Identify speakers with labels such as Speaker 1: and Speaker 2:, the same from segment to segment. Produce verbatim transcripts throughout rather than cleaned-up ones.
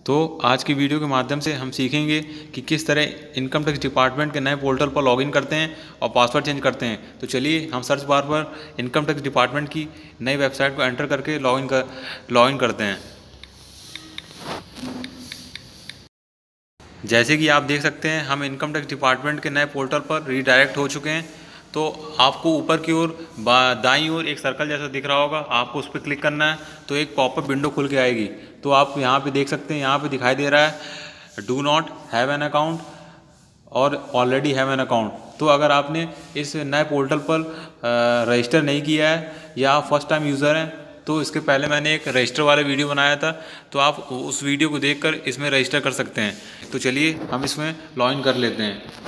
Speaker 1: तो आज की वीडियो के माध्यम से हम सीखेंगे कि किस तरह इनकम टैक्स डिपार्टमेंट के नए पोर्टल पर लॉगिन करते हैं और पासवर्ड चेंज करते हैं। तो चलिए हम सर्च बार पर इनकम टैक्स डिपार्टमेंट की नई वेबसाइट को एंटर करके लॉगिन कर लॉगिन करते हैं। जैसे कि आप देख सकते हैं हम इनकम टैक्स डिपार्टमेंट के नए पोर्टल पर रीडायरेक्ट हो चुके हैं। तो आपको ऊपर की ओर दाईं ओर एक सर्कल जैसा दिख रहा होगा, आपको उस पर क्लिक करना है तो एक पॉपअप विंडो खुल के आएगी। तो आप यहाँ पे देख सकते हैं, यहाँ पे दिखाई दे रहा है do not have an account और ऑलरेडी हैव एन अकाउंट। तो अगर आपने इस नए पोर्टल पर रजिस्टर नहीं किया है या फर्स्ट टाइम यूज़र हैं तो इसके पहले मैंने एक रजिस्टर वाला वीडियो बनाया था, तो आप उस वीडियो को देखकर इसमें रजिस्टर कर सकते हैं। तो चलिए हम इसमें लॉगिन कर लेते हैं।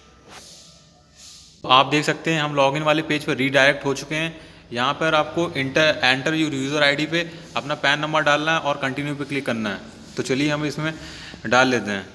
Speaker 1: आप देख सकते हैं हम लॉगिन वाले पेज पर रीडायरेक्ट हो चुके हैं। यहाँ पर आपको inter enter your user ID पे अपना पैन नंबर डालना है और कंटिन्यू पे क्लिक करना है। तो चलिए हम इसमें डाल लेते हैं।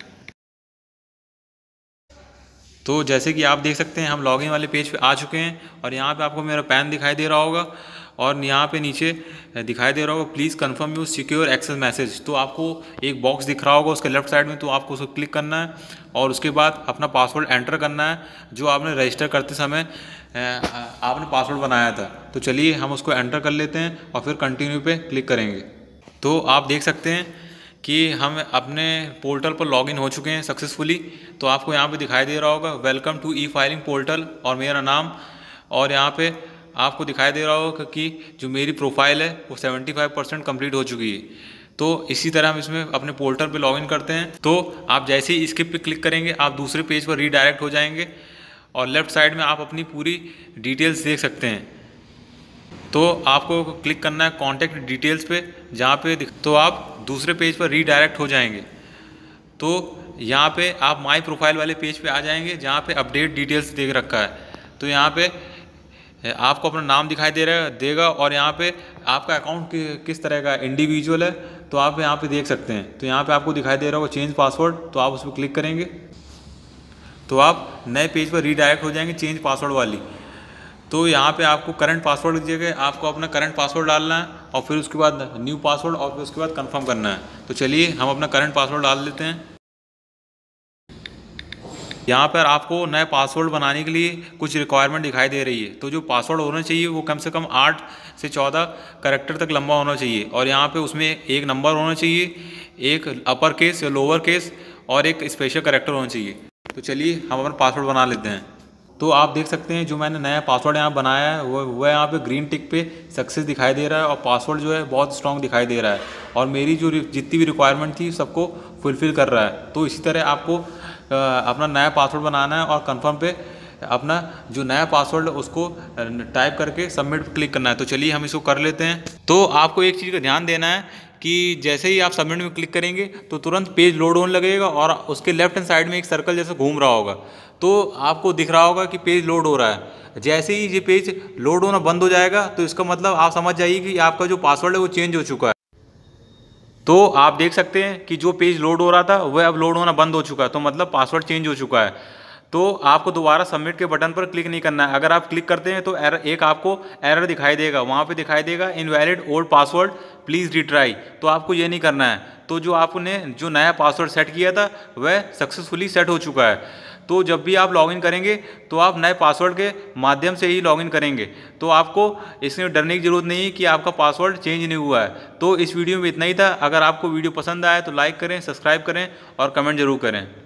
Speaker 1: तो जैसे कि आप देख सकते हैं हम लॉगिन वाले पेज पे आ चुके हैं और यहाँ पे आपको मेरा पैन दिखाई दे रहा होगा और यहाँ पे नीचे दिखाई दे रहा होगा please confirm your secure access message. तो आपको एक बॉक्स दिख रहा होगा उसके लेफ्ट साइड में, तो आपको उसको क्लिक करना है और उसके बाद अपना पासवर्ड एंटर करना है जो आपने रजिस्टर करते समय आपने पासवर्ड बनाया था। तो चलिए हम उसको एंटर कर लेते हैं और फिर कंटिन्यू पे क्लिक करेंगे। तो आप देख सकते हैं कि हम अपने पोर्टल पर लॉगिन हो चुके हैं सक्सेसफुली। तो आपको यहाँ पे दिखाई दे रहा होगा welcome to e filing portal और मेरा नाम, और यहाँ पे आपको दिखाई दे रहा होगा कि जो मेरी प्रोफाइल है वो पचहत्तर परसेंट कंप्लीट हो चुकी है। तो इसी तरह हम इसमें अपने पोर्टल पे लॉगिन करते हैं। तो आप जैसे ही इसके पे क्लिक करेंगे आप दूसरे पेज पर रीडायरेक्ट हो जाएंगे और लेफ्ट साइड में आप अपनी पूरी डिटेल्स देख सकते हैं। तो आपको क्लिक करना है कॉन्टैक्ट डिटेल्स पे, जहाँ पे तो आप दूसरे पेज पर रीडायरेक्ट हो जाएंगे। तो यहाँ पे आप माई प्रोफाइल वाले पेज पे आ जाएंगे जहाँ पे अपडेट डिटेल्स देख रखा है। तो यहाँ पे आपको अपना नाम दिखाई दे रहा है देगा और यहाँ पे आपका अकाउंट कि, किस तरह का इंडिविजुअल है तो आप यहाँ पे देख सकते हैं। तो यहाँ पे आपको दिखाई दे रहा होगा चेंज पासवर्ड, तो आप उस पर क्लिक करेंगे तो आप नए पेज पर रीडायरेक्ट हो जाएंगे चेंज पासवर्ड वाली। तो यहाँ पे आपको करंट पासवर्ड की जगह आपको अपना करंट पासवर्ड डालना है और फिर उसके बाद न्यू पासवर्ड और फिर उसके बाद कंफर्म करना है। तो चलिए हम अपना करंट पासवर्ड डाल देते हैं। यहाँ पर आपको नए पासवर्ड बनाने के लिए कुछ रिक्वायरमेंट दिखाई दे रही है। तो जो पासवर्ड होना चाहिए वो कम से कम आठ से चौदह कैरेक्टर तक लंबा होना चाहिए और यहाँ पे उसमें एक नंबर होना चाहिए, एक अपर केस या लोअर केस और एक स्पेशल कैरेक्टर होना चाहिए। तो चलिए हम अपना पासवर्ड बना लेते हैं। तो आप देख सकते हैं जो मैंने नया पासवर्ड यहाँ बनाया है वो वह यहाँ पे ग्रीन टिक पे सक्सेस दिखाई दे रहा है और पासवर्ड जो है बहुत स्ट्रॉन्ग दिखाई दे रहा है और मेरी जो जितनी भी रिक्वायरमेंट थी सबको फुलफ़िल कर रहा है। तो इसी तरह आपको अपना नया पासवर्ड बनाना है और कंफर्म पे अपना जो नया पासवर्ड उसको टाइप करके सबमिट पर क्लिक करना है। तो चलिए हम इसको कर लेते हैं। तो आपको एक चीज़ का ध्यान देना है कि जैसे ही आप सबमिट में क्लिक करेंगे तो तुरंत पेज लोड होने लगेगा और उसके लेफ्ट हैंड साइड में एक सर्कल जैसा घूम रहा होगा, तो आपको दिख रहा होगा कि पेज लोड हो रहा है। जैसे ही ये पेज लोड होना बंद हो जाएगा तो इसका मतलब आप समझ जाइए कि आपका जो पासवर्ड है वो चेंज हो चुका है। तो आप देख सकते हैं कि जो पेज लोड हो रहा था वह अब लोड होना बंद हो चुका है, तो मतलब पासवर्ड चेंज हो चुका है। तो आपको दोबारा सबमिट के बटन पर क्लिक नहीं करना है। अगर आप क्लिक करते हैं तो एरर एक आपको एरर दिखाई देगा, वहाँ पे दिखाई देगा invalid old password please retry. तो आपको ये नहीं करना है। तो जो आपने जो नया पासवर्ड सेट किया था वह सक्सेसफुली सेट हो चुका है। तो जब भी आप लॉगिन करेंगे तो आप नए पासवर्ड के माध्यम से ही लॉगिन करेंगे। तो आपको इसमें डरने की ज़रूरत नहीं है कि आपका पासवर्ड चेंज नहीं हुआ है। तो इस वीडियो में इतना ही था। अगर आपको वीडियो पसंद आया तो लाइक करें, सब्सक्राइब करें और कमेंट जरूर करें।